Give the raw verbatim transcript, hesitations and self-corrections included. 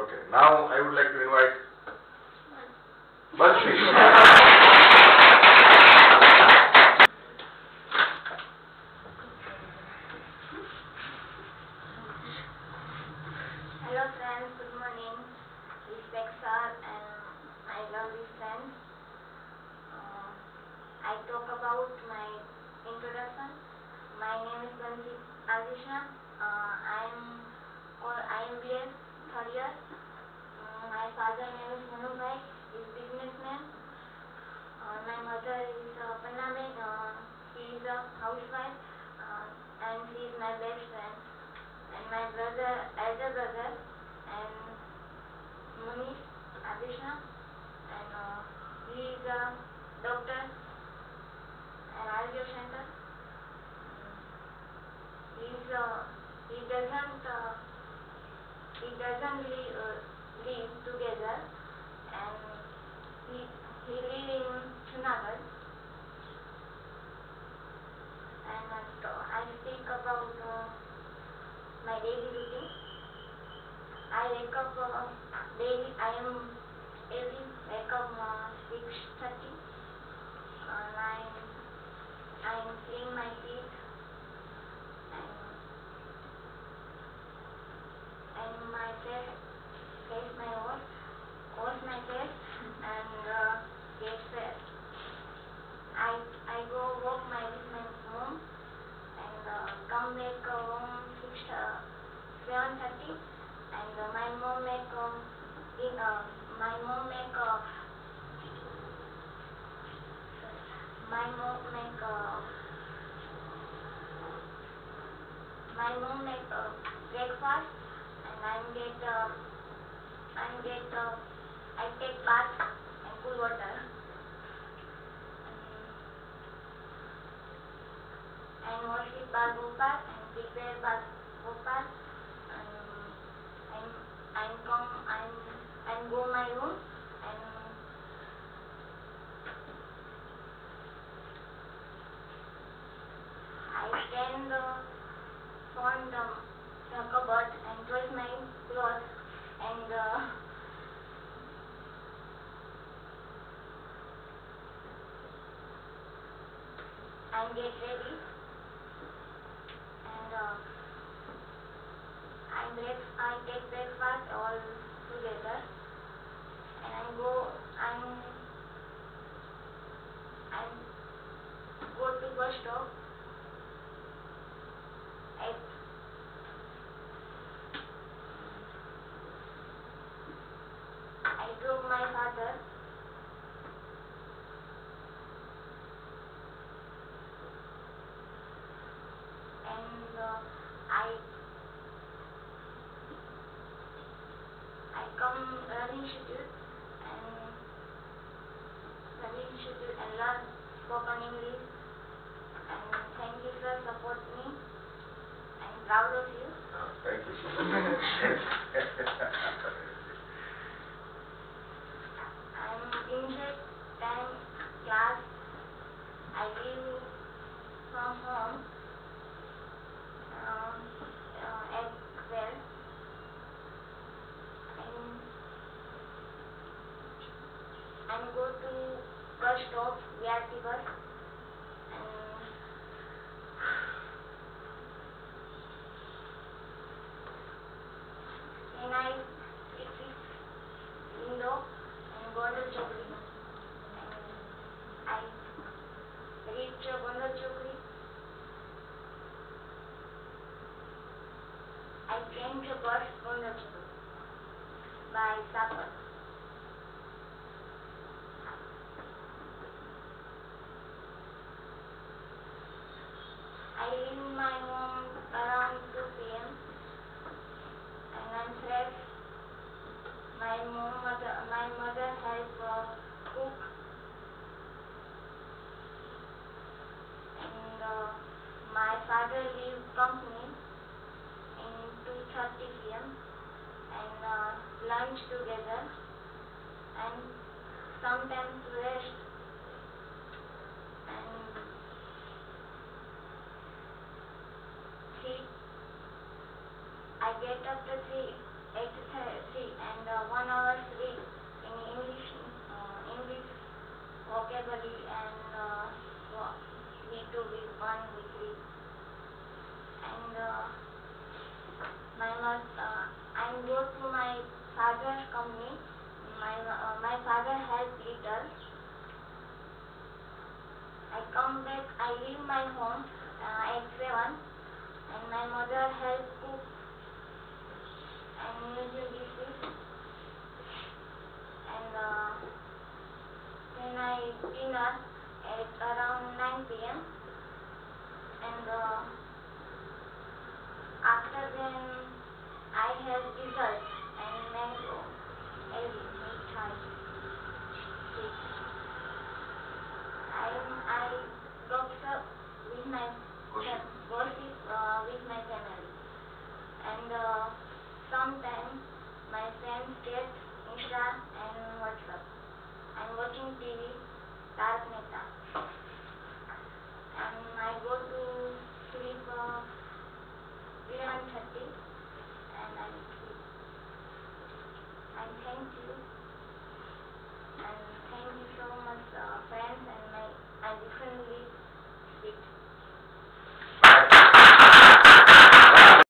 Okay. Now I would like to invite Bansi. Hello friends, good morning. Respect sir and my lovely friends. Uh, I talk about my introduction. My name is Bansi Adishna. Uh, I am or I am B S third year. Uh, my father name is Manu Bhai. He is businessman. Uh, my mother is uh, Panna Ben. Uh, she is a housewife uh, and she is my best friend. And my brother, elder brother, and Munish Adishna, and uh, he is a doctor at Argyo Center. He's uh, he doesn't uh, he doesn't live, uh, live together, and he he live in Junagadh. And uh, so I speak about uh, my daily routine. I wake up uh, daily. I am every wake up uh, six thirty. Uh, I I clean my teeth and and my face face my wash wash my face and uh, get fresh. I I go walk my with my mom and uh, come back uh, home six uh, seven thirty and uh, my mom make um, in, uh, my mom make uh, my mom make uh, my mom make uh, breakfast and I get uh, I get uh, I take bath and cool water and wash with bath Gopal and prepare bath Gopal and and and come and and go my room and I stand the on the, the cupboard and wash my clothes and uh, and get ready and uh, I break I take breakfast all together and I go and and go to bus stop at I drove my father and uh, I I come running schedule and running schedule and learn spoken English and thank you sir support me and proud of you. Oh, thank you so much. I'm inside time class. I leave from home uh, uh, at twelve and and go to bus stop V R T bus and then I sit with window and Gondal Chokri and I reach uh, Gondal Chokri. I change the bus Gondal Chokri by Sapar. I leave my home around two p m and I'm fresh. My mom, mother, my mother help uh, cook and uh, my father leave company in two thirty p m and uh, lunch together and sometimes rest and three I get up to three eight to three and uh, my mo- uh, I go to my father's company. My uh, my father helped little. I come back. I leave my home uh, at seven, and my mother helped cook and using dishes. And uh, then I dinner at around nine p m And uh, after then I have dessert and mango, every mithai, sweet. I I gossip with my Gossip. fam- gossip uh, with my family. And uh, sometimes my friends get Insta and WhatsApp. I'm watching T V, Tarak Mehta, and I go to sleep uh, eleven thirty, and I sleep. And thank you.